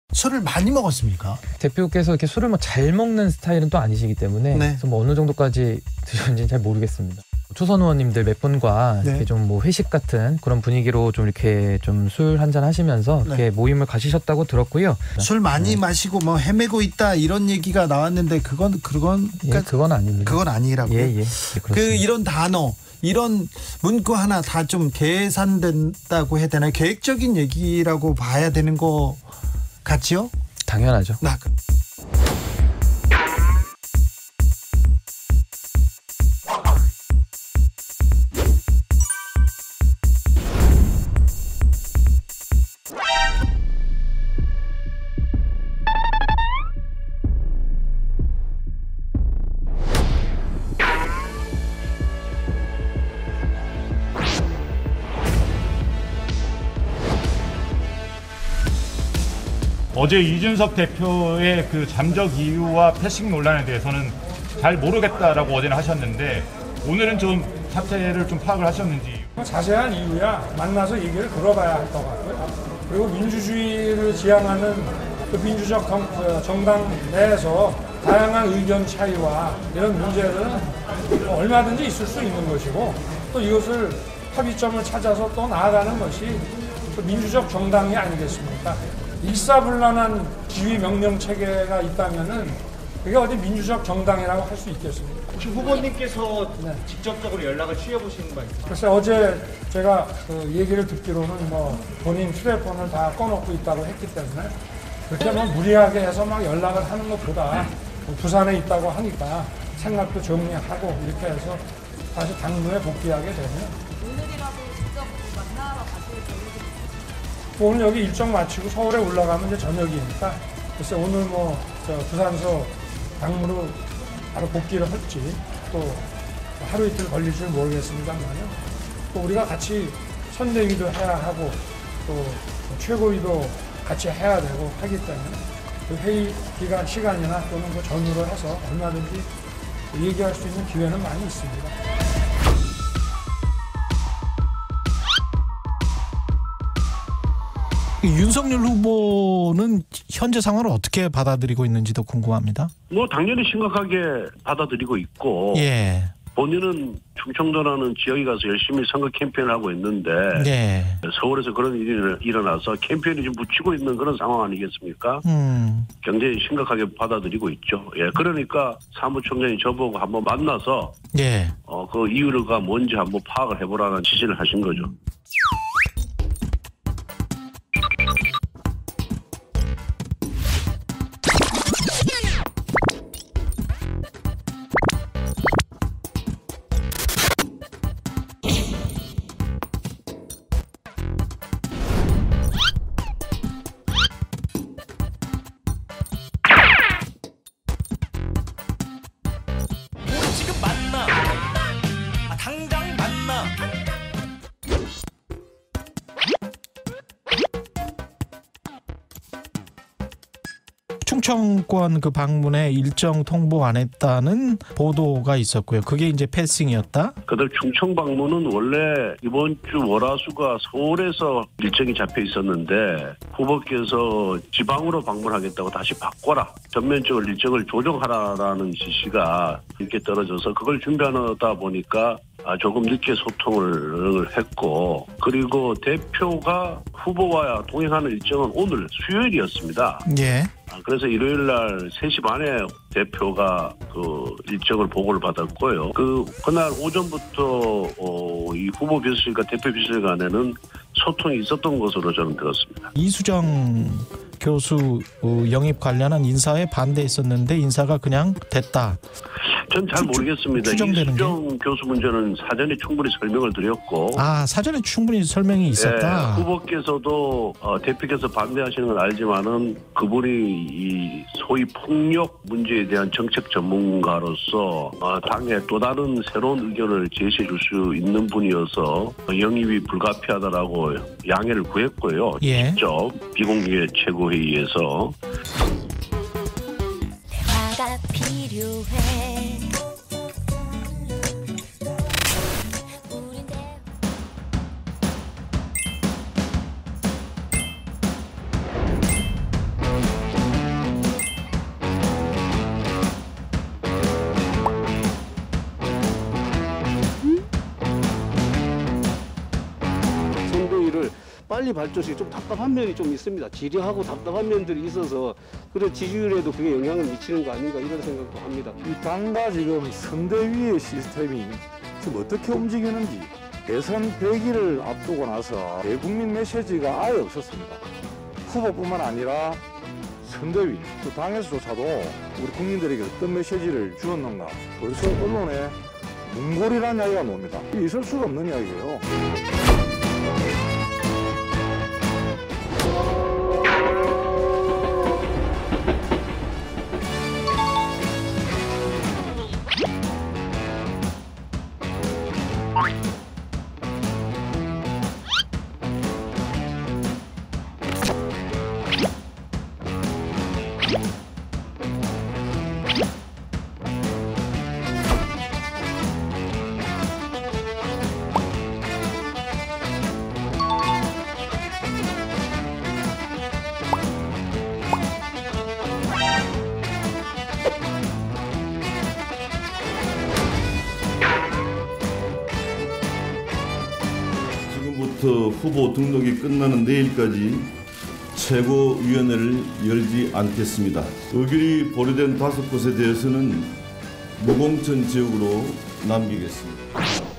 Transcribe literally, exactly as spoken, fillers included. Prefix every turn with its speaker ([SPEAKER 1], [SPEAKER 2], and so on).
[SPEAKER 1] 술을 많이 먹었습니까?
[SPEAKER 2] 대표께서 이렇게 술을 뭐 잘 먹는 스타일은 또 아니시기 때문에
[SPEAKER 1] 네.
[SPEAKER 2] 그래서 뭐 어느 정도까지 드셨는지는 잘 모르겠습니다. 초선 의원님들 몇 분과
[SPEAKER 1] 네.
[SPEAKER 2] 이렇게 좀 뭐 회식 같은 그런 분위기로 좀 이렇게 좀 술 한잔 하시면서 이렇게
[SPEAKER 1] 네.
[SPEAKER 2] 모임을 가지셨다고 들었고요.
[SPEAKER 1] 술 많이
[SPEAKER 2] 네.
[SPEAKER 1] 마시고 뭐 헤매고 있다 이런 얘기가 나왔는데 그건 그건
[SPEAKER 2] 예, 그건 아닙니다.
[SPEAKER 1] 그건 아니라고요.
[SPEAKER 2] 예, 예. 예,
[SPEAKER 1] 그
[SPEAKER 2] 그렇습니다.
[SPEAKER 1] 이런 단어 이런 문구 하나 다 좀 계산된다고 해야 되나요? 계획적인 얘기라고 봐야 되는 거 같지요?
[SPEAKER 2] 당연하죠.
[SPEAKER 1] 나 그-
[SPEAKER 3] 어제 이준석 대표의 그 잠적 이유와 패싱 논란에 대해서는 잘 모르겠다라고 어제는 하셨는데 오늘은 좀 사태를 좀 파악을 하셨는지.
[SPEAKER 4] 자세한 이유야 만나서 얘기를 들어봐야 할 것 같고요. 그리고 민주주의를 지향하는 그 민주적 정당 내에서 다양한 의견 차이와 이런 문제들은 얼마든지 있을 수 있는 것이고 또 이것을 합의점을 찾아서 또 나아가는 것이 그 민주적 정당이 아니겠습니까? 일사불란한 지휘 명령 체계가 있다면은 그게 어디 민주적 정당이라고 할 수 있겠습니까?
[SPEAKER 5] 혹시 후보님께서 네. 직접적으로 연락을 취해보시는 거 있습니까?
[SPEAKER 4] 글쎄 어제 제가 그 얘기를 듣기로는 뭐 본인 휴대폰을 다 꺼놓고 있다고 했기 때문에 그렇게 뭐 무리하게 해서 막 연락을 하는 것보다 뭐 부산에 있다고 하니까 생각도 정리하고 이렇게 해서 다시 당무에 복귀하게 되면
[SPEAKER 6] 오늘이라도 직접 만나러 가실 계획이
[SPEAKER 4] 오늘 여기 일정 마치고 서울에 올라가면 이제 저녁이니까 글쎄 오늘 뭐 저 부산서 당무로 바로 복귀를 할지 또 하루 이틀 걸릴 줄 모르겠습니다만요. 또 우리가 같이 선대위도 해야 하고 또 최고위도 같이 해야 되고 하기 때문에 그 회의 기간 시간이나 또는 그 전후로 해서 얼마든지 얘기할 수 있는 기회는 많이 있습니다.
[SPEAKER 1] 윤석열 후보는 현재 상황을 어떻게 받아들이고 있는지도 궁금합니다.
[SPEAKER 7] 뭐 당연히 심각하게 받아들이고 있고
[SPEAKER 1] 예.
[SPEAKER 7] 본인은 충청도라는 지역에 가서 열심히 선거 캠페인을 하고 있는데
[SPEAKER 1] 예.
[SPEAKER 7] 서울에서 그런 일이 일어나서 캠페인이 좀 묻히고 있는 그런 상황 아니겠습니까?
[SPEAKER 1] 음.
[SPEAKER 7] 굉장히 심각하게 받아들이고 있죠. 예, 그러니까 사무총장이 저보고 한번 만나서
[SPEAKER 1] 예.
[SPEAKER 7] 어, 그 이유가 뭔지 한번 파악을 해보라는 지시를 하신 거죠.
[SPEAKER 5] 지금 만나. 아, 당장 만나.
[SPEAKER 1] 충청권 그 방문에 일정 통보 안 했다는 보도가 있었고요. 그게 이제 패싱이었다.
[SPEAKER 7] 그들 충청 방문은 원래 이번 주 월화수가 서울에서 일정이 잡혀 있었는데 후보께서 지방으로 방문하겠다고 다시 바꿔라. 전면적으로 일정을 조정하라라는 지시가 이렇게 떨어져서 그걸 준비하다 보니까 아, 조금 늦게 소통을 했고 그리고 대표가 후보와 동행하는 일정은 오늘 수요일이었습니다.
[SPEAKER 1] 예.
[SPEAKER 7] 아, 그래서 일요일 날 세 시 반에 대표가 그 일정을 보고를 받았고요. 그 그날 오전부터 어, 이 후보 비서실과 대표 비서실 간에는 소통이 있었던 것으로 저는 들었습니다.
[SPEAKER 1] 이수정 교수 영입 관련한 인사에 반대했었는데 인사가 그냥 됐다.
[SPEAKER 7] 전 잘 모르겠습니다.
[SPEAKER 1] 추정되는
[SPEAKER 7] 이수정
[SPEAKER 1] 게?
[SPEAKER 7] 교수 문제는 사전에 충분히 설명을 드렸고
[SPEAKER 1] 아 사전에 충분히 설명이 있었다.
[SPEAKER 7] 예, 후보께서도 어, 대표께서 반대하시는 건 알지만은 그분이 이 소위 폭력 문제에 대한 정책 전문가로서 어, 당에 또 다른 새로운 의견을 제시해 줄 수 있는 분이어서 영입이 불가피하다라고 양해를 구했고요.
[SPEAKER 1] 예.
[SPEAKER 7] 직접 비공개 최고회의에서.
[SPEAKER 6] 대화가 필요해. 우린 대...
[SPEAKER 8] 빨리 발전시 좀 답답한 면이 좀 있습니다. 지루하고 답답한 면들이 있어서 그런 지지율에도 그게 영향을 미치는 거 아닌가 이런 생각도 합니다.
[SPEAKER 9] 이 당과 지금 선대위의 시스템이 지금 어떻게 움직이는지 대선 백 일을 앞두고 나서 대국민 메시지가 아예 없었습니다. 후보뿐만 아니라 선대위, 또 당에서조차도 우리 국민들에게 어떤 메시지를 주었는가 벌써 언론에 문고리라는 이야기가 나옵니다. 이게 있을 수가 없는 이야기예요.
[SPEAKER 10] 지금부터 후보 등록이 끝나는 내일까지 최고위원회를 열지 않겠습니다. 의결이 보류된 다섯 곳에 대해서는 무공천 지역으로 남기겠습니다.